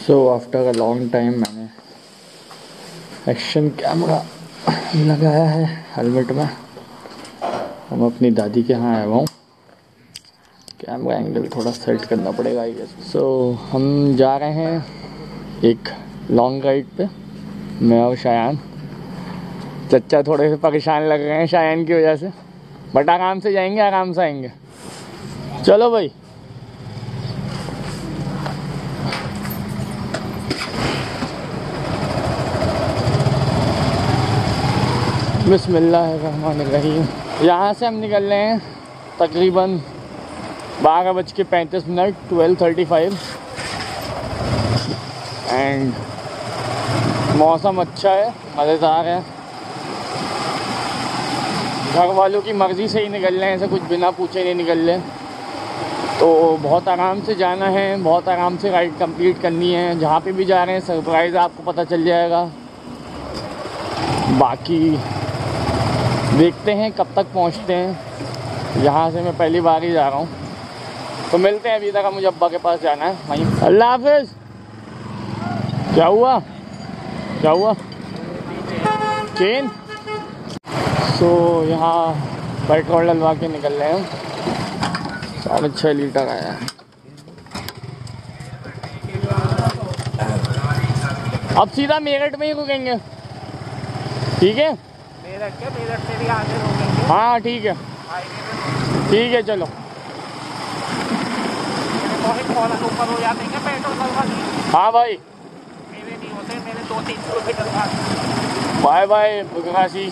So after a long time मैंने action camera लगाया है हेलमेट में। हम अपनी दादी के यहाँ आया हुआ हूँ। कैमरा एंगल थोड़ा सेट करना पड़ेगा आई गेस। सो हम जा रहे हैं एक लॉन्ग राइड पे, मैं और शायान। चच्चा थोड़े से परेशान लग रहे हैं शायान की वजह से, बट आराम से जाएंगे, आराम से आएंगे। चलो भाई। बिस्मिल्लाहिर्रहमानिर्रहीम। यहाँ से हम निकल रहे हैं तकरीबन 12:35 12:35 एंड मौसम अच्छा है, मज़ेदार है। घर वालों की मर्ज़ी से ही निकल रहे हैं, ऐसे कुछ बिना पूछे नहीं निकल रहे। तो बहुत आराम से जाना है, बहुत आराम से राइड कंप्लीट करनी है। जहाँ पे भी जा रहे हैं सरप्राइज़ आपको पता चल जाएगा। बाकी देखते हैं कब तक पहुंचते हैं। यहाँ से मैं पहली बार ही जा रहा हूँ, तो मिलते हैं। अभी तक मुझे अब्बा के पास जाना है वहीं। अल्लाह हाफिज़। क्या हुआ क्या हुआ? चेन। सो यहाँ पेट्रोल डलवा के निकल रहे हैं। 6.5 लीटर आया है। अब सीधा मेरठ में ही रुकेंगे, ठीक है? मेरठ से भी आगे रुकेंगे। हाँ ठीक है, ठीक है चलो। ऊपर हो जाते हैं पेट्रोल डलवा। हाँ भाई, मेरे नहीं होते, मेरे 2-3 kilometre. Bye bye Bugrasi.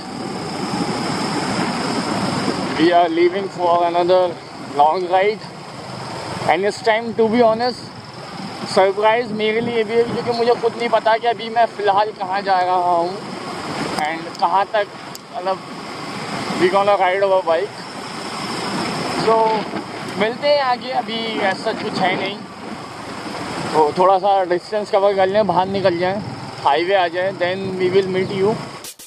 We are leaving for another long ride and इस time to be honest surprise मेरे लिए भी है, क्योंकि मुझे खुद नहीं पता कि अभी मैं फ़िलहाल कहाँ जा रहा हूँ एंड कहाँ तक, मतलब we gonna ride over bike. So मिलते हैं आगे। अभी ऐसा कुछ है नहीं, तो थोड़ा सा डिस्टेंस कवर कर लें, बाहर निकल जाएं, हाईवे आ जाए, then we will meet you.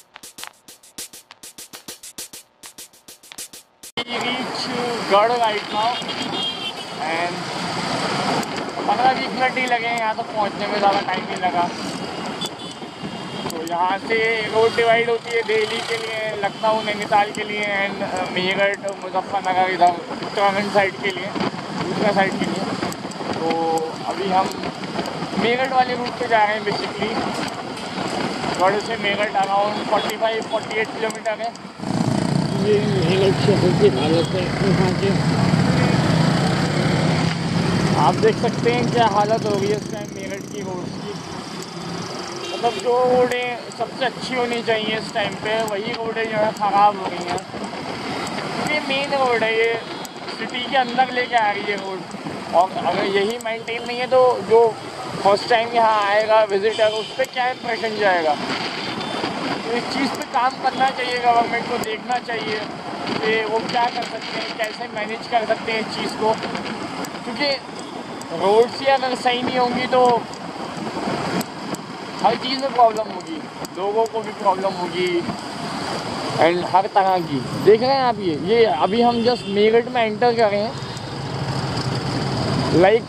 Reach Garh right now and 15-20 minute ही लगे हैं यहाँ तक पहुँचने में, ज़्यादा टाइम नहीं लगा। तो यहाँ से रोड डिवाइड होती है दिल्ली के लिए, लखनऊ नैनीताल के लिए एंड मेरठ मुजफ्फरनगर इधर उत्तराखंड साइड के लिए, दूसरा साइड के लिए। तो अभी हम मेरठ वाले रूट पे जा रहे हैं बेसिकली। गढ़ से मेरठ अराउंड 45-48 किलोमीटर है। ये मेरठ शहर की हालत है यहाँ के, आप देख सकते हैं क्या हालत हो रही है इस टाइम मेरठ की रोड की। मतलब जो रोडें सबसे अच्छी होनी चाहिए इस टाइम पे, वही रोडें जो है ख़राब हो रही हैं। ये मेन रोड है, ये सिटी के अंदर लेके आ रही है रोड, और अगर यही मेंटेन नहीं है तो जो फर्स्ट टाइम यहाँ आएगा विजिटर, उस पर क्या इंप्रेशन जाएगा। तो इस चीज़ पे काम करना चाहिए, गवर्नमेंट को देखना चाहिए कि वो क्या कर सकते हैं, कैसे मैनेज कर सकते हैं इस चीज़ को। क्योंकि रोड से अगर सही नहीं होंगी तो हर चीज़ में प्रॉब्लम होगी, लोगों को भी प्रॉब्लम होगी एंड हर तरह की। देख रहे हैं आप ये अभी हम जस्ट मेरठ में एंटर कर रहे हैं। लाइक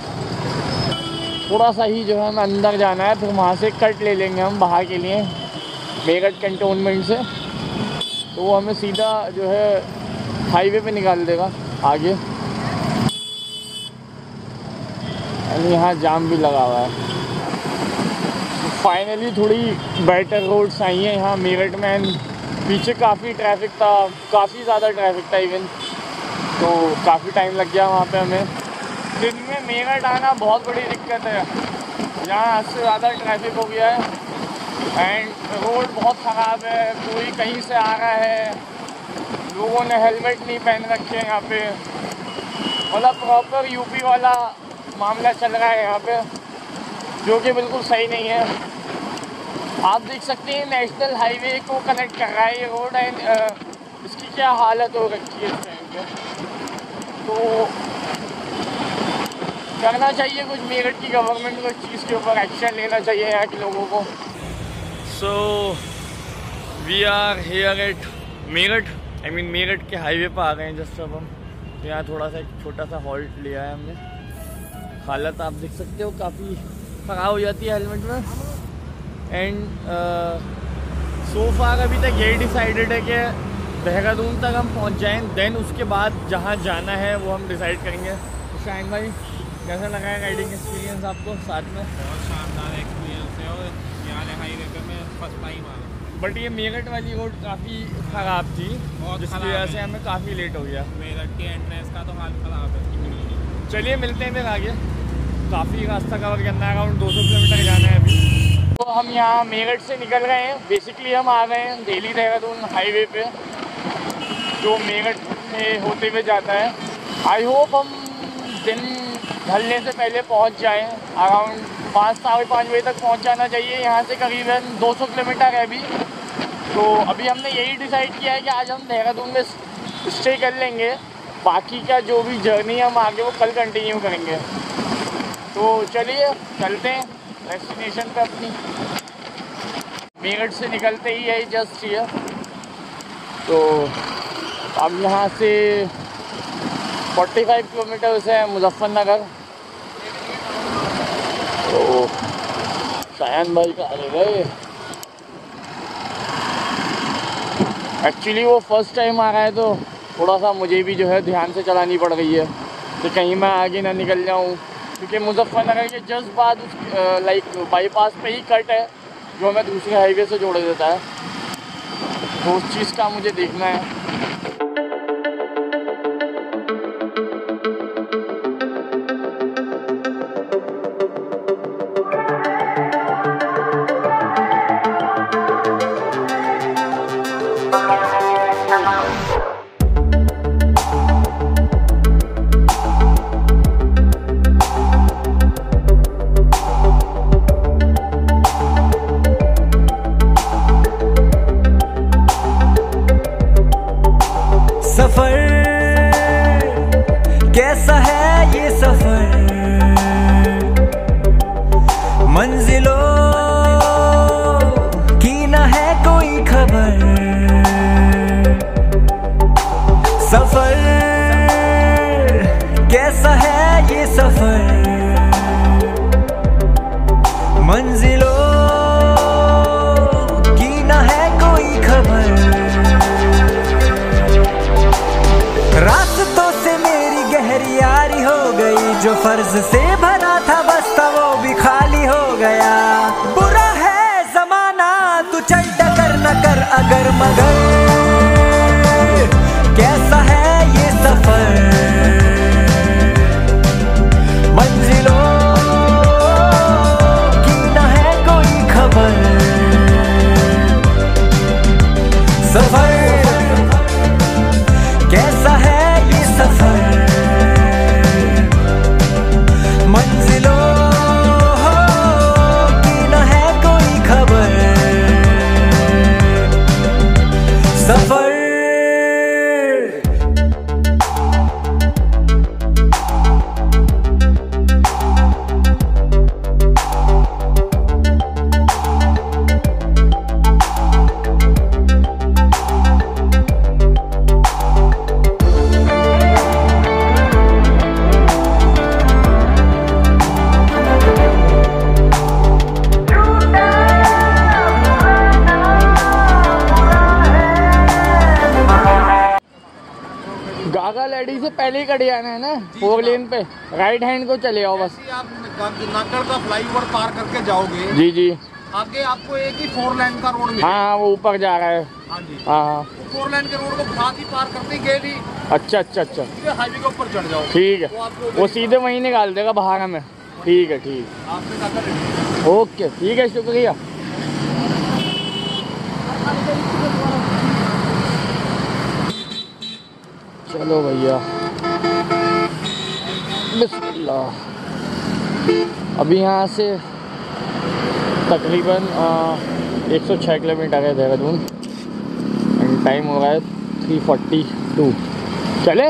थोड़ा सा ही जो है हमें अंदर जाना है, फिर वहाँ से कट ले लेंगे हम बाहर के लिए मेरठ कैंटोनमेंट से, तो वो हमें सीधा जो है हाईवे पे निकाल देगा आगे। एंड यहाँ जाम भी लगा हुआ है। फाइनली थोड़ी बेटर रोड्स आई हैं यहाँ मेरठ में एंड पीछे काफ़ी ट्रैफिक था, काफ़ी ज़्यादा ट्रैफिक था इवन, तो काफ़ी टाइम लग गया वहाँ पे हमें। दिन में मेरठ आना बहुत बड़ी दिक्कत है, यहाँ हद से ज़्यादा ट्रैफिक हो गया है एंड रोड बहुत ख़राब है। कोई कहीं से आ रहा है, लोगों ने हेलमेट नहीं पहन रखे हैं यहाँ पे, मतलब प्रॉपर यूपी वाला मामला चल रहा है यहाँ पे, जो कि बिल्कुल सही नहीं है। आप देख सकते हैं नेशनल हाईवे को कनेक्ट कर रहा है ये रोड एंड इसकी क्या हालत हो रखी है इस टाइम पे। तो करना चाहिए कुछ, मेरठ की गवर्नमेंट को इस चीज़ के ऊपर एक्शन लेना चाहिए यहाँ के लोगों को। So we are here at Meerut, I mean Meerut के हाईवे पर आ गए हैं जस्ट अब हम। यहाँ थोड़ा सा एक छोटा सा हॉल्ट लिया है हमने। हालत आप देख सकते हो काफ़ी खराब हो जाती है हेलमेट में। एंड सो फार अभी तक यही डिसाइडेड है कि देहरादून तक हम पहुंच जाएं, देन उसके बाद जहां जाना है वो हम डिसाइड करेंगे। तो शाहिन भाई कैसा लगा है राइडिंग एक्सपीरियंस आपको साथ में? बहुत शानदार एक्सपीरियंस है और यहाँ हाईवे पे मैं फर्स्ट टाइम आ रहा हूँ। बट ये मेरठ वाली रोड काफ़ी ख़राब थी, जिसकी वजह से हमें काफ़ी लेट हो गया। मेरठ के एंट्रेंस का तो हाल ख़राब है। चलिए मिलते हैं फिर आगे, काफ़ी रास्ता कवर करना है, अराउंड 200 किलोमीटर जाना है अभी। तो हम यहाँ मेरठ से निकल रहे हैं। बेसिकली हम आ गए हैं दिल्ली देहरादून हाईवे पे, जो मेरठ में होते हुए जाता है। आई होप हम दिन ढलने से पहले पहुँच जाएं। अराउंड 5 साढ़े 5 बजे तक पहुँच जाना चाहिए। यहाँ से करीबन 200 किलोमीटर है अभी। तो अभी हमने यही डिसाइड किया है कि आज हम देहरादून में स्टे कर लेंगे, बाकी का जो भी जर्नी हम आगे वो कल कंटिन्यू करेंगे। तो चलिए चलते हैं डेस्टिनेशन पे अपनी। मेरठ से निकलते ही है जस्ट ये। तो अब यहाँ से 45 किलोमीटर से मुजफ्फरनगर। तो शायन भाई का आ गए। एक्चुअली वो फर्स्ट टाइम आ रहा है तो थोड़ा सा मुझे भी जो है ध्यान से चलानी पड़ रही है कि कहीं मैं आगे ना निकल जाऊँ, क्योंकि मुजफ्फरनगर के जस्ट बाद लाइक बाईपास पे ही कट है जो हमें दूसरे हाईवे से जोड़ देता है। तो उस चीज़ का मुझे देखना है। सफर कैसा है ये सफर, मंजिलों की न है कोई खबर। सफर कैसा है ये सफर, मंजिलों की न है कोई खबर। रास्तों से मेरी गहरी यारी हो गई, जो फर्ज से भरा था बस्ता वो भी खाली हो गया। बुरा है जमाना तू चल डगर न कर अगर मगर, कैसा है ये सफर, मंजिलों की न है कोई खबर। सफर कैसा है ये सफर, मंजिलों की न है कोई खबर। सफर गागा लड़ी से पहले ही कट जाना है ना, 4 लेन पे राइट हैंड को चले आओ बस। आप नाकड़ का फ्लाईओवर पार करके जाओगे, जी जी, आगे आपको एक ही 4 लेन का रोड मिलेगा। हाँ वो ऊपर जा रहा है। हाँ जी, हाँ 4 लेन के रोड को साथ ही पार करते ही गेली अच्छा अच्छा अच्छा, हाईवे के ऊपर चढ़ जाओ। ठीक है, वो आपको वो सीधे वहीं निकाल देगा बाहर हमें। ठीक है ठीक, आपसे जाकर ओके ठीक है, शुक्रिया। चलो भैया बिस्मिल्लाह। अभी यहाँ से तकरीबन 106 किलोमीटर है देहरादून एंड टाइम हो रहा है 3:42। चले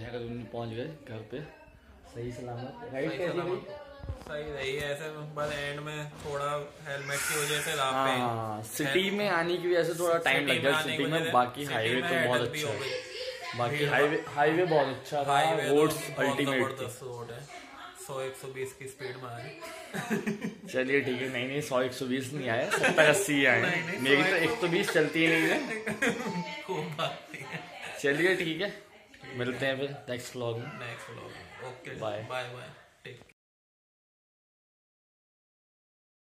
देहरादून में पहुंच गए घर पे सही सलामत। राइड कैसी गई? सही रही है ऐसे, बस एंड में थोड़ा हेलमेट की वजह से रात पे हाँ, सिटी में आने की वजह से थोड़ा टाइम लग गया सिटी में। बाकी हाईवे तो बहुत अच्छा है, बाकी हाईवे बहुत अच्छा था, रोड्स अल्टीमेट रोड है। 100-120 की स्पीड में आए। चलिए ठीक है। नहीं 100-120 नहीं आए, 70-80 आए। मेरी तो 120 चलती ही नहीं है। खूब बात है। चलिए ठीक है, मिलते हैं फिर नेक्स्ट व्लॉग में। Next vlog. Okay, bye bye bye.